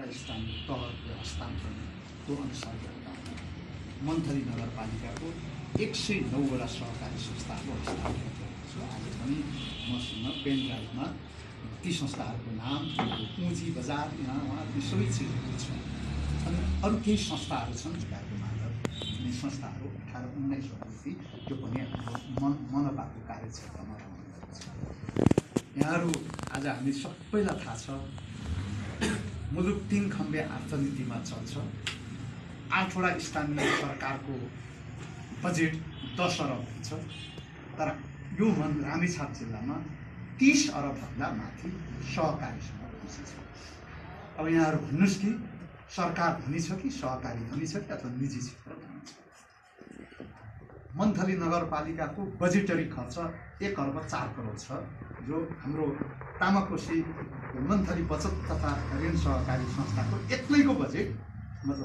17 स्थानीय तहको हस्तान्तरणको अनुसार गरेका मन्थली नगरपालिकाको 109 सहकारी संस्थाको हस्तान्तरण गरेको छु। आज पनि मसँग पेन ड्राइभमा ती संस्थाहरूको नाम, पुँजी बजार, यहाँ उहाँ ती सबै चिजहरू छ। अनि अरू केही संस्थाहरू छन् सरकारको मार्फत यी संस्थाहरू 18-19 वर्षदेखि त्यो पनि हाम्रो मनपाको कार्यक्षेत्रमा रहने गरेको छ। यहाँहरू आज हामी सबैलाई थाहा छ मुलुक 3 खम्बे अर्थनीतिमा चल्छ। 8वटा स्थानीय सरकारको बजेट 10 अरब हुन्छ, तर यो रामेछाप जिल्लामा 30 अरबभन्दा माथि सहकारीसँग पुँजी छ। अब यहाँहरू भन्नुहोस् कि सरकार धनी छ कि सहकारी धनी छ कि अथवा निजी क्षेत्र धनी छ? मन्थली नगरपालिकाको बजेटरी खर्च 1 अर्ब 4 करोड छ, जो हाम्रो तामाकोशी मन्थली बचत तथा ऋण सहकारी संस्थाको एक्लैको बजेट मतलब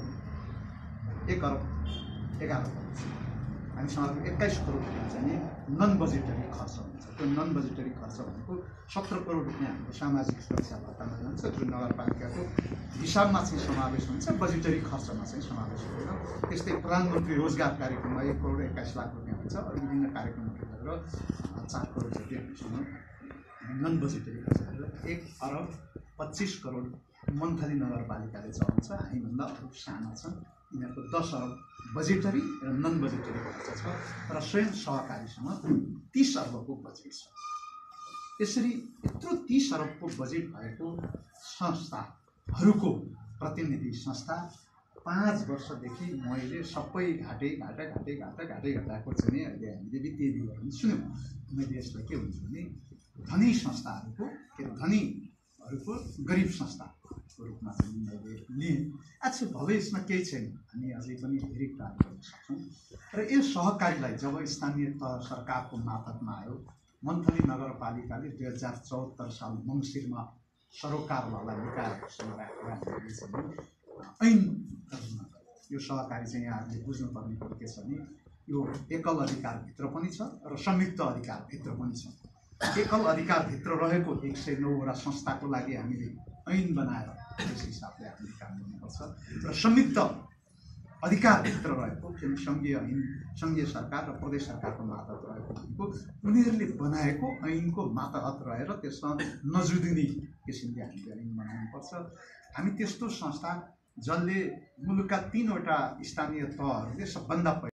1 अर्ब 11 करोड छ। हामीसँग 21 करोड रुपियाँ चाहिँ नन बजेटरी खर्च हुन्छ। त्यो नन बजेटरी खर्च भनेको 17 करोड रुपियाँ हाम्रो सामाजिक सुरक्षा भत्तामा जान्छ, जुन नगरपालिकाको हिसाबमा चाहिँ समावेश हुन्छ, बजेटरी खर्चमा चाहिँ समावेश हुँदैन। त्यस्तै प्रधानमन्त्री रोजगार कार्यक्रममा 1 करोड 21 लाख रुपियाँ हुन्छ। अरू विभिन्न कार्यक्रमहरू गरेर 4 करोड जति हामीसँग नन बजेटरी खर्च गरेर 1 अर्ब 25 करोड मन्थली नगरपालिकाले चलाउँछ। हामीभन्दा अरू साना छन्, यिनीहरूको 10 अरब बजेटरी र नन बजेटरी खर्च छ, र स्वयं सहकारीसँग 30 अर्बको बजेट छ। यसरी यत्रो 30 अरबको बजेट भएको संस्थाहरूको प्रतिनिधि संस्था 5 वर्षदेखि मैले सबै घाटाको चाहिँ अहिले हामीले वित्तीय विवरण सुन्यौँ। मैले यसलाई के हुन्छ भने धनी संस्थाहरूको धनीहरूको गरिब संस्थाको रूपमा चाहिँ मैले लिएँ। अच्छा भविष्यमा केही छैन, हामी अझै पनि धेरै काम गर्न सक्छौँ। र यो सहकारीलाई जब स्थानीय तह सरकारको मार्फतमा आयो, मन्थली नगरपालिकाले 2074 साल मङ्सिरमा सरोकारवाला निकायहरूसँग राखेर हामीले चाहिँ ऐन यो सहकारी चाहिँ यहाँहरूले बुझ्नुपर्ने कुरो के छ भने यो एकल अधिकारभित्र पनि छ र संयुक्त अधिकारभित्र पनि छ। एकल अधिकारभित्र रहेको 109वटा संस्थाको लागि हामीले ऐन बनाएर त्यस हिसाबले हामीले काम गर्नुपर्छ, र संयुक्त अधिकारभित्र रहेको सङ्घीय सरकार र प्रदेश सरकारको मातहत रहेको भनेको उनीहरूले बनाएको ऐनको मातहत रहेर त्यसमा नजुदिने किसिमले हामीले ऐन बनाउनुपर्छ। हामी त्यस्तो संस्था जसले मुलुकका 3वटा स्थानीय तहहरूले सबभन्दा